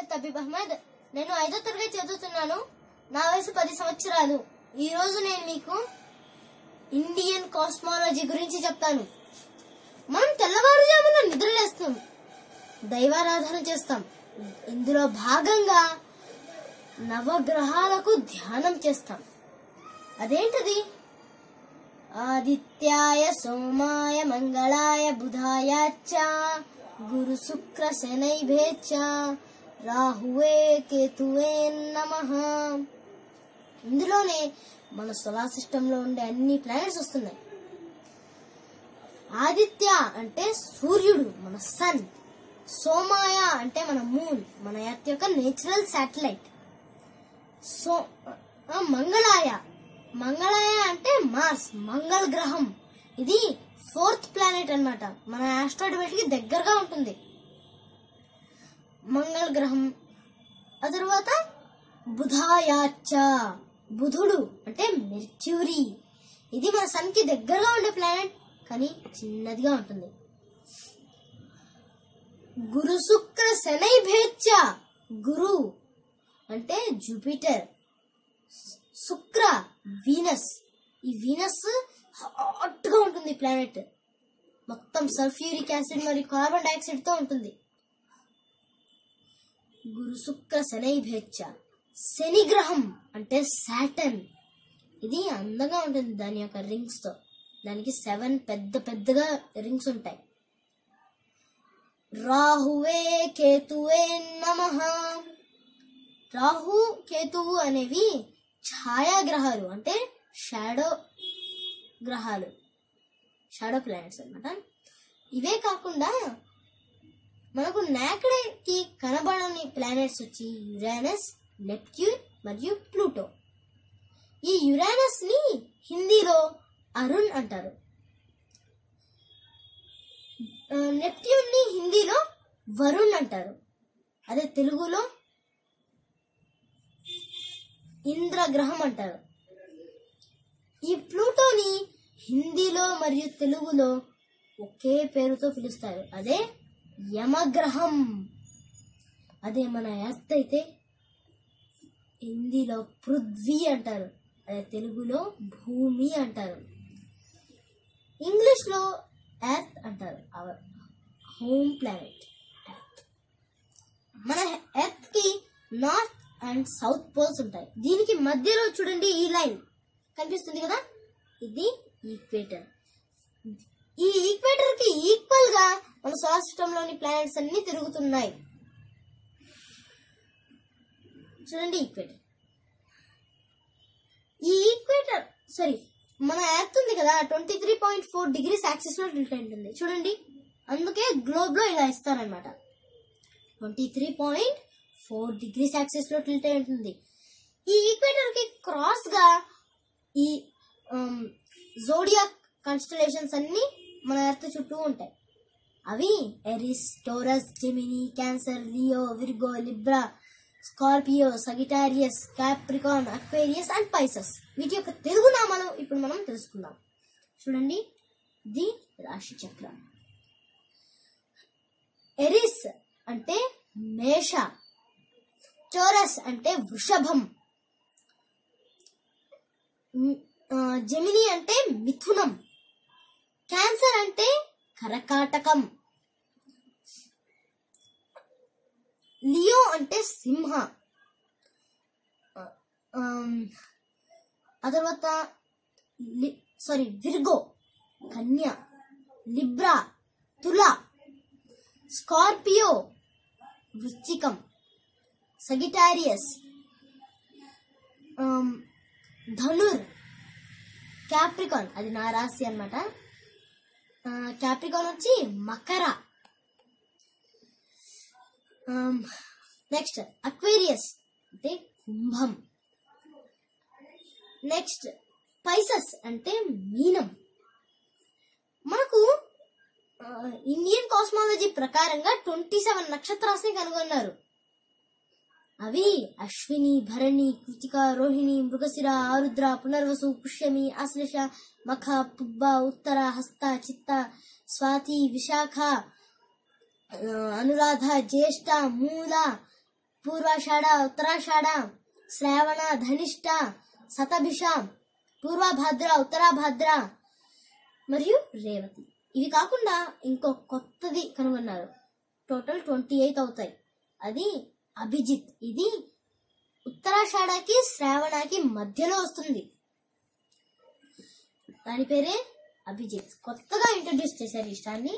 తబీబ్ అహ్మద్. నేను 5వ తరగతి చదువుతున్నాను. నా వయసు 10 సంవత్సరాలు. ఈ రోజు నేను మీకు ఇండియన్ కాస్మాలజీ గురించి చెప్తాను. మనం తెల్లవారుజామున నిద్రలేస్తాం, దైవారాధన చేస్తాం. ఇందులో భాగంగా నవగ్రహాలకు ధ్యానం చేస్తాం. అదేంటది? ఆదిత్యాయ సోమాయ మంగళాయ బుధాయ చ గురు శుక్ర శనైభ్యశ్చ రాహువే కేతువే నమః. ఇందులోనే మన సోలార్ సిస్టమ్ లో ఉండే అన్ని ప్లానెట్స్ వస్తున్నాయి. ఆదిత్య అంటే సూర్యుడు, మన సన్. సోమాయ అంటే మన మూన్, మన ఎర్త్ యొక్క నేచురల్ శాటిలైట్. మంగళాయ అంటే మార్స్, మంగళ గ్రహం. ఇది 4th ప్లానెట్ అన్నమాట. మన ఆస్ట్రాయిడ్ బెల్ట్ కి దగ్గరగా ఉంటుంది మంగళ గ్రహం. ఆ తర్వాత బుధాయాచ, బుధుడు అంటే మెర్క్యూరీ. ఇది మన సన్ కి దగ్గరగా ఉండే ప్లానెట్, కానీ చిన్నదిగా ఉంటుంది. గురు శుక్ర శనైభ్యశ్చ, గురు అంటే జూపిటర్, శుక్ర వీనస్. ఈ వీనస్ హాట్ గా ఉంటుంది ప్లానెట్. మొత్తం సల్ఫ్యూరిక్ యాసిడ్ మరియు కార్బన్ డైఆక్సైడ్ తో ఉంటుంది. గురు శుక్ర శనైభ్యశ్చ. శని గ్రహం అంటే సాటర్న్. ఇది అందంగా ఉంటుంది దాని యొక్క రింగ్స్ తో. దానికి 7 పెద్దగా రింగ్స్ ఉంటాయి. రాహువే కేతువే నమః. రాహు కేతువు అనేవి ఛాయాగ్రహాలు, అంటే షాడో గ్రహాలు, షాడో ప్లానెట్స్ అన్నమాట. ఇవే కాకుండా మనకు నాకడకి కనబడని ప్లానెట్స్ వచ్చి యురేనస్, నెప్ట్యూన్ మరియు ప్లూటో. ఈ యురేనస్ ని హిందీలో అరుణ్ అంటారు. నెప్ట్యూన్ ని హిందీలో వరుణ్ అంటారు. అదే తెలుగులో ఇంద్రగ్రహం అంటారు. ఈ ప్లూటోని హిందీలో మరియు తెలుగులో ఒకే పేరుతో పిలుస్తారు. అదే యమగ్రహం. అదే మన ఎర్త్ అయితే హిందీలో పృథ్వీ అంటారు, అదే తెలుగులో భూమి అంటారు. ఇంగ్లీష్ లో ఎర్త్ అంటారు, అవర్ హోమ్ ప్లానెట్ ఎర్త్. మన ఎర్త్ కి నార్త్ అండ్ సౌత్ పోల్స్ ఉంటాయి. దీనికి మధ్యలో చూడండి ఈ లైన్ కనిపిస్తుంది కదా, ఇది ఈక్వేటర్. ఈ ఈక్వేటర్ కి ఈక్వల్ గా మన సోలార్ సిస్టమ్ లోని ప్లానెట్స్ అన్ని తిరుగుతున్నాయి. చూడండి ఈక్వేటర్. ఈ ఈక్వేటర్ మన ఎర్త్ ఉంది కదా 23.4 డిగ్రీస్ యాక్సిస్ లో టిల్ట్ అయి ఉంటుంది. చూడండి, అందుకే గ్లోబ్ లో ఇలా ఇస్తారనమాట. 23.4 డిగ్రీస్ యాక్సిస్ లో టిల్ట్ అయి ఉంటుంది. ఈ ఈక్వేటర్ కి క్రాస్ గా ఈ జోడియాక్ కాన్స్టలేషన్స్ అన్ని మన ఎర్త్ చుట్టూ ఉంటాయి. అవి Aries, Taurus, Gemini, Cancer, Leo, Virgo, Libra, Scorpio, Sagittarius, Capricorn, Aquarius and Pisces. వీటి యొక్క తెలుగు నామాలు ఇప్పుడు మనం తెలుసుకుందాం. చూడండి, ఇది రాశి చక్రం. ఎరిస్ అంటే మేష, టోరస్ అంటే వృషభం, జెమిని అంటే మిథునం, క్యాన్సర్ అంటే కరకాటకం, లియో అంటే సింహ, ఆ తర్వాత Virgo Kanya, Libra Tula, Scorpio Vrishchikam, Sagittarius Dhanur, Capricorn అది నా రాశి అన్నమాట. క్యాప్రికాన్ వచ్చి మకర. నెక్స్ట్ అక్వేరియస్ అంటే కుంభం. నెక్స్ట్ పైసస్ అంటే మీనం. మనకు ఇండియన్ కాస్మాలజీ ప్రకారంగా 27 నక్షత్రాలని కనుగొన్నారు. అవి అశ్విని, భరణి, కృతిక, రోహిణి, మృగశిర, ఆరుద్ర, పునర్వసు, పుష్యమి, ఆశ్లేష, మఖ, పుబ్బ, ఉత్తర, హస్త, చిత్త, స్వాతి, విశాఖ, అనురాధ, జ్యేష్ఠ, మూల, పూర్వాషాఢ, ఉత్తరాషాఢ, శ్రావణ, ధనిష్ట, శతభిష, పూర్వభాద్ర, ఉత్తరాభాద్ర మరియు రేవతి. ఇవి కాకుండా ఇంకో కొత్తది కనుగొన్నారు. టోటల్ 28 అవుతాయి. అది అభిజిత్. ఇది ఉత్తరాషాఢకి శ్రావణకి మధ్యలో వస్తుంది. దాని పేరే అభిజిత్. కొత్తగా ఇంట్రడ్యూస్ చేశారు ఈ స్టార్ ని.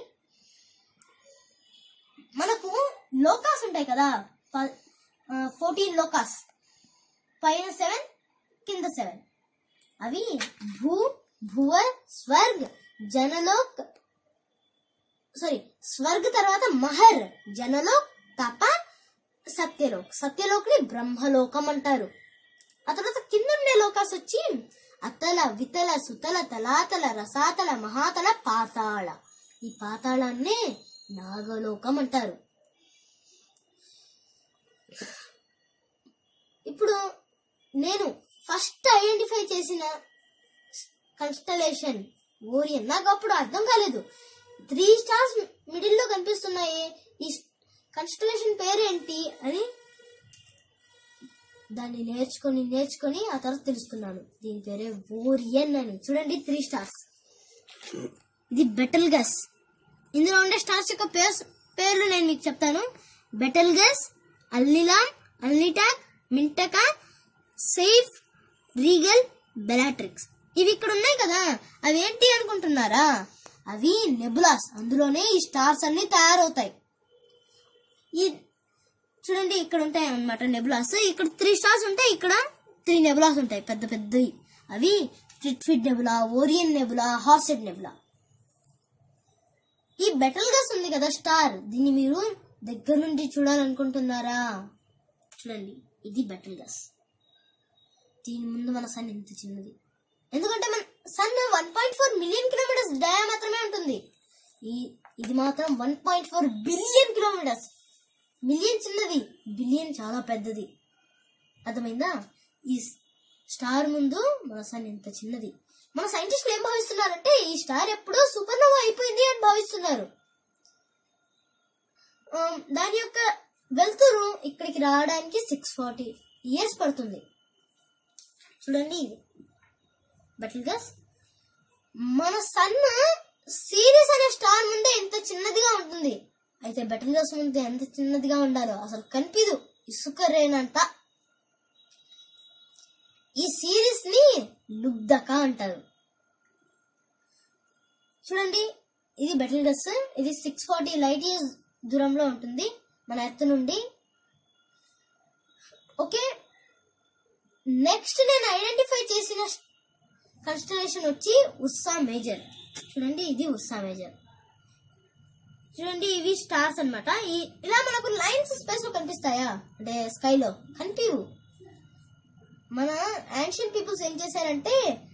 మనకు లోకాస్ ఉంటాయి కదా, 14 లోకాస్, పైన 7 కింద 7. అవి భూ, భువ, స్వర్గ్, జనలోక్, స్వర్గ్ తర్వాత మహర్, జనలోక్, తప, సత్యలోక్. సత్యలోక్ ని బ్రహ్మలోకం అంటారు. ఆ తర్వాత కింద ఉండే లోకాస్ వచ్చి అతల, వితల, సుతల, తలాతల, రసాతల, మహాతల, పాతాళ. ఈ పాతాళాన్నే నాగలోకం అంటారు. ఇప్పుడు నేను ఫస్ట్ ఐడెంటిఫై చేసిన కన్స్టలేషన్ ఓరియన్. నాకు అప్పుడు అర్థం కాలేదు. 3 స్టార్స్ మిడిల్ లో కనిపిస్తున్నాయి, ఈ కన్స్టలేషన్ పేరేంటి అని దాన్ని నేర్చుకొని ఆ తర్వాత తెలుసుకున్నాను. దీని పేరే ఓరియన్ అని. చూడండి 3 స్టార్స్. ఇది బెటల్గస్. ఇందులో ఉండే స్టార్స్ యొక్క పేర్లు నేను మీకు చెప్తాను. Betelgeuse, Alnilam, Alnitak, Mintaka, Saiph, Rigel, Bellatrix. ఇవి ఇక్కడ ఉన్నాయి కదా, అవి ఏంటి అనుకుంటున్నారా? అవి నెబులాస్. అందులోనే ఈ స్టార్స్ అన్ని తయారవుతాయి. ఈ చూడండి ఇక్కడ ఉంటాయి అన్నమాట నెబులాస్. ఇక్కడ 3 స్టార్స్ ఉంటాయి, ఇక్కడ 3 నెబులాస్ ఉంటాయి పెద్ద పెద్దవి. అవి trifid nebula, Orion nebula, horsehead nebula. ఈ బెటల్గస్ ఉంది కదా స్టార్, దీన్ని మీరు దగ్గర నుండి చూడాలనుకుంటున్నారా? చూడండి, ఇది బెటల్గస్. దీని ముందు మన సన్ ఇంత చిన్నది, ఎందుకంటే మన సన్ 1.4 మిలియన్ కిలోమీటర్స్ డయా మాత్రమే ఉంటుంది. ఇది మాత్రం 1.4 బిలియన్ కిలోమీటర్స్. మిలియన్ చిన్నది, బిలియన్ చాలా పెద్దది. అర్థమైందా? ఈ స్టార్ ముందు మన సన్ ఇంత చిన్నది. మన సైంటిస్టులు ఏం భావిస్తున్నారంటే ఈ స్టార్ ఎప్పుడో సూపర్నోవా అయిపోయింది అని భావిస్తున్నారు. దాని యొక్క వెలుతురు ఇక్కడికి రావడానికి 640 ఇయర్స్ పడుతుంది. చూడండి, ఇది బెటల్గస్. మన సన్ సిరీస్ అనే స్టార్ ముందే ఇంత చిన్నదిగా ఉంటుంది. అయితే బెటల్గస్ ముందే ఎంత చిన్నదిగా ఉండాలో అసలు కనిపిదు. ఇసుక రేనంట. ఈ సిరీస్ ని లుబ్ధక అంటారు. చూడండి, ఇది బెటల్గస్. ఇది 640 లైట్ ఇయర్స్ దూరంలో ఉంటుంది మన ఎర్త్ నుండి. ఓకే, నెక్స్ట్ నేను ఐడెంటిఫై చేసిన కన్స్టలేషన్ వచ్చి ఉర్సా మేజర్. చూడండి, ఇది ఉర్సా మేజర్. చూడండి, ఇవి స్టార్స్ అన్నమాట. ఇలా మనకు లైన్స్ స్పేస్ లో కనిపిస్తాయా అంటే స్కైలో? కనిపివు. మన యాన్షియంట్ పీపుల్స్ ఏం చేశారంటే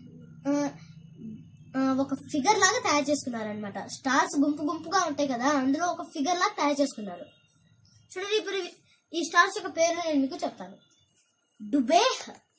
ఒక ఫిగర్ లాగా తయారు చేసుకున్నారనమాట. స్టార్స్ గుంపు గుంపుగా ఉంటాయి కదా, అందులో ఒక ఫిగర్ లాగా తయారు చేసుకున్నారు. చూడండి, ఇప్పుడు ఈ స్టార్స్ యొక్క పేర్లు నేను మీకు చెప్తాను. Dubhe,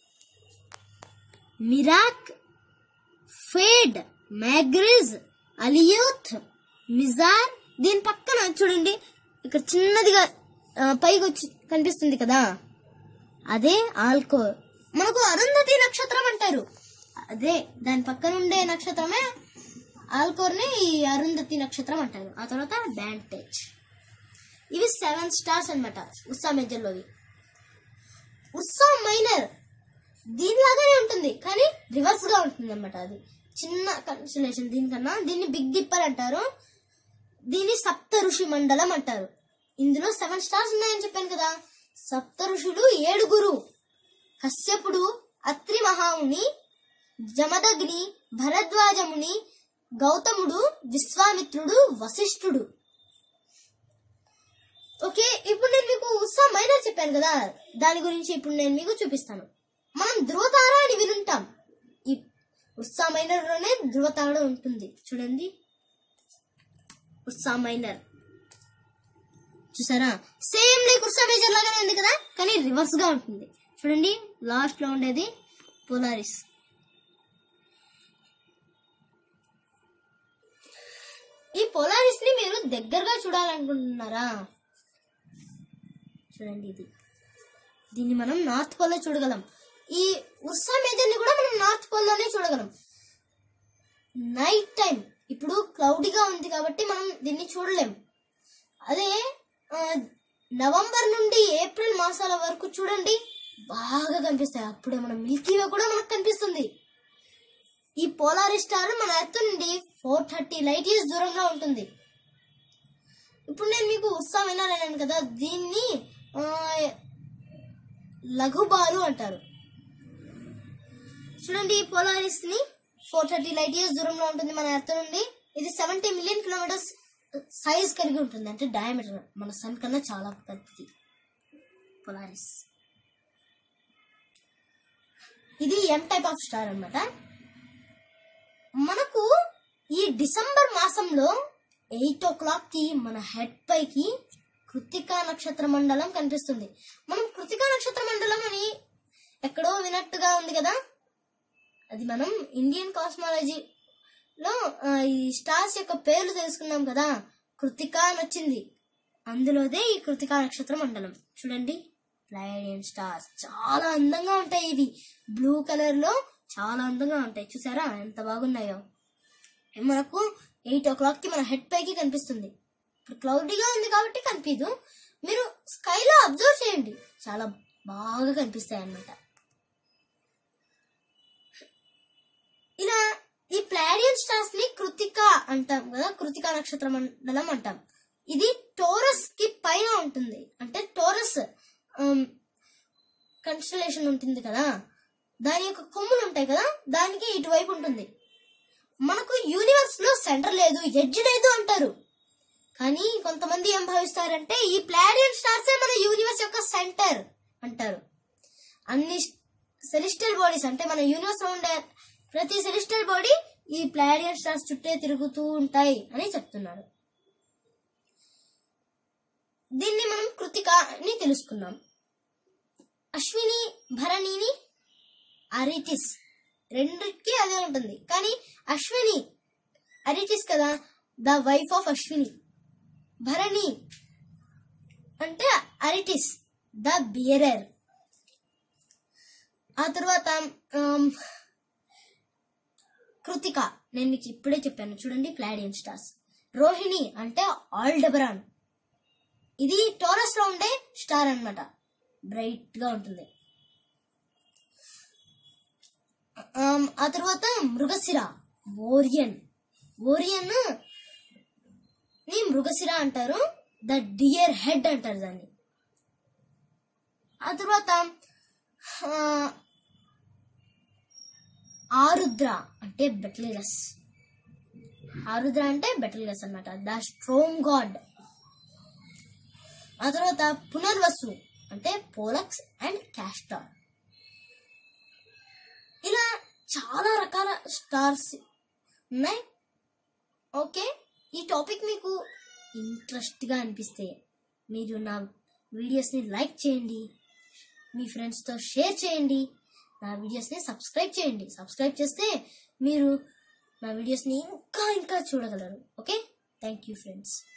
Merak, Phecda, Megrez, Alioth, Mizar. దీని పక్కన చూడండి, ఇక్కడ చిన్నదిగా పైకి వచ్చి కనిపిస్తుంది కదా, అదే ఆల్కోర్. మనకు అరుంధతి నక్షత్రం అంటారు. అదే దాని పక్కన ఉండే నక్షత్రమే ఆల్కోర్ ని ఈ అరుంధతి నక్షత్రం అంటారు. ఆ తర్వాత డాంటేజ్. ఇవి 7 స్టార్స్ అన్నమాట ఉర్సా మేజర్ లోవి. ఉర్సా మైనర్ దీనిలాగానే ఉంటుంది, కానీ రివర్స్ గా ఉంటుంది అన్నమాట. అది చిన్న కన్స్టలేషన్ దీనికన్నా. దీన్ని బిగ్ డిప్పర్ అంటారు. దీన్ని సప్త ఋషి మండలం అంటారు. ఇందులో 7 స్టార్స్ ఉన్నాయని చెప్పాను కదా. సప్త ఋషులు 7. కశ్యపుడు, అత్రి మహాముని, జమదగ్ని, భరద్వాజముని, గౌతముడు, విశ్వామిత్రుడు, వశిష్ఠుడు. ఓకే, ఇప్పుడు నేను మీకు ఉర్సా మైనర్ చెప్పాను కదా, దాని గురించి ఇప్పుడు నేను మీకు చూపిస్తాను. మనం ధ్రువతార అని వినుంటాం. ఈ ఉర్సా మైనర్ లోనే ధ్రువతార ఉంటుంది. చూడండి, ఉర్సా మైనర్ చూసారా? సేమ్ లైక్ ఉర్సా మేజర్ లాగానే ఉంది కదా, కానీ రివర్స్ గా ఉంటుంది. చూడండి, లాస్ట్ లో ఉండేది పోలారిస్. ఈ పోలారిస్ ని మీరు దగ్గరగా చూడాలనుకుంటున్నారా? చూడండి, ఇది దీన్ని మనం నార్త్ పోల్ లో చూడగలం. ఈ ఉర్సా మేజర్ ని కూడా మనం నార్త్ పోల్ లోనే చూడగలం. నైట్ టైం ఇప్పుడు క్లౌడీగా ఉంది కాబట్టి మనం దీన్ని చూడలేం. అదే నవంబర్ నుండి ఏప్రిల్ మాసాల వరకు చూడండి, బాగా కనిపిస్తాయి. అప్పుడే మన మిల్కీ వే కూడా మనకు కనిపిస్తుంది. ఈ పోలారిస్ స్టార్ మన ఎర్త్ నుండి 430 లైట్ ఇయర్స్ దూరంలో ఉంటుంది. ఇప్పుడు నేను మీకు ఉర్సా మైనర్ అన్నాను కదా, దీన్ని లఘుబాలు అంటారు. చూడండి, ఈ పోలారిస్ ని 430 లైట్ ఇయర్స్ దూరంలో ఉంటుంది మన ఎర్త్ నుండి. ఇది 70 మిలియన్ కిలోమీటర్స్ సైజ్ కలిగి ఉంటుంది, అంటే డయామీటర్ మన సన్ కన్నా చాలా పెద్దది పోలారిస్. ఇది ఎం టైప్ ఆఫ్ స్టార్ అన్నమాట. మనకు ఈ డిసెంబర్ మాసంలో 8 o'clock కి మన హెడ్ పైకి కృత్తికా నక్షత్ర మండలం కనిపిస్తుంది. మనం కృత్తికా నక్షత్ర మండలం అని ఎక్కడో వినట్టుగా ఉంది కదా, అది మనం ఇండియన్ కాస్మాలజీలో ఈ స్టార్స్ యొక్క పేర్లు తెలుసుకున్నాం కదా, కృత్తికా అని వచ్చింది. అందులోదే ఈ కృత్తికా నక్షత్ర మండలం. చూడండి, ప్లైడియన్ స్టార్స్ చాలా అందంగా ఉంటాయి. ఇవి బ్లూ కలర్ లో చాలా అందంగా ఉంటాయి. చూసారా ఎంత బాగున్నాయో. మనకు 8 o'clock కి మన హెడ్ పైకి కనిపిస్తుంది. ఇప్పుడు క్లౌడీగా ఉంది కాబట్టి కనిపించదు. మీరు స్కైలో అబ్జర్వ్ చేయండి, చాలా బాగా కనిపిస్తాయి అన్నమాట. ఇలా ఈ ప్లాడియన్ స్టార్స్ ని కృత్తికా అంటాం కదా, కృత్తికా నక్షత్ర మండలం అంటాం. ఇది టోరస్ కి పైన ఉంటుంది, అంటే టోరస్ కన్స్టలేషన్ ఉంటుంది కదా, దాని యొక్క కొమ్ములు ఉంటాయి కదా, దానికి ఇటువైపు ఉంటుంది. మనకు యూనివర్స్ లో సెంటర్ లేదు, ఎడ్జ్ లేదు అంటారు. కానీ కొంతమంది ఏం భావిస్తారంటే ఈ ప్లాడియన్ స్టార్సే మన యూనివర్స్ యొక్క సెంటర్ అంటారు. అన్ని సెలిస్టియల్ బాడీస్, అంటే మన యూనివర్స్ లో ఉండే ప్రతి సెలిస్టియల్ బాడీ ఈ ప్లాడియన్ స్టార్స్ చుట్టే తిరుగుతూ ఉంటాయి అని చెప్తున్నారు. దీన్ని మనం కృత్తిక అని తెలుసుకున్నాం. అశ్విని, భరణిని, అరిటిస్ రెండిటికి అదే ఉంటుంది. కానీ అశ్విని అరిటిస్ కదా, the wife of Ashwini. Bharani అంటే అరిటిస్, ద బియరర్. ఆ తర్వాత కృతిక నేను మీకు ఇప్పుడే చెప్పాను చూడండి, ప్లాడియన్ స్టార్స్. రోహిణి అంటే ఆల్డెబరాన్, ఇది టోరస్ లో ఉండే స్టార్ అన్నమాట, బ్రైట్ గా ఉంటుంది. ఆ తర్వాత మృగశిర, ఓరియన్. ఓరియన్ ని మృగశిర అంటారు, ద డియర్ హెడ్ అంటారు దాన్ని. ఆ తర్వాత ఆరుద్ర అంటే బెటల్గస్. ఆరుద్ర అంటే బెటల్గస్ అన్నమాట, ద స్ట్రోమ్ గాడ్. ఆ తర్వాత పునర్వసు అంటే పోలక్స్ అండ్ క్యాస్టార్. ఇలా చాలా రకాల స్టార్స్ ఉన్నాయి. ఓకే, ఈ టాపిక్ మీకు ఇంట్రెస్ట్ గా అనిపిస్తే మీరు నా వీడియోస్ ని లైక్ చేయండి, మీ ఫ్రెండ్స్ తో షేర్ చేయండి, నా వీడియోస్ ని సబ్స్క్రైబ్ చేయండి. సబ్స్క్రైబ్ చేస్తే మీరు నా వీడియోస్ ని ఇంకా చూడగలరు. Okay, thank you friends.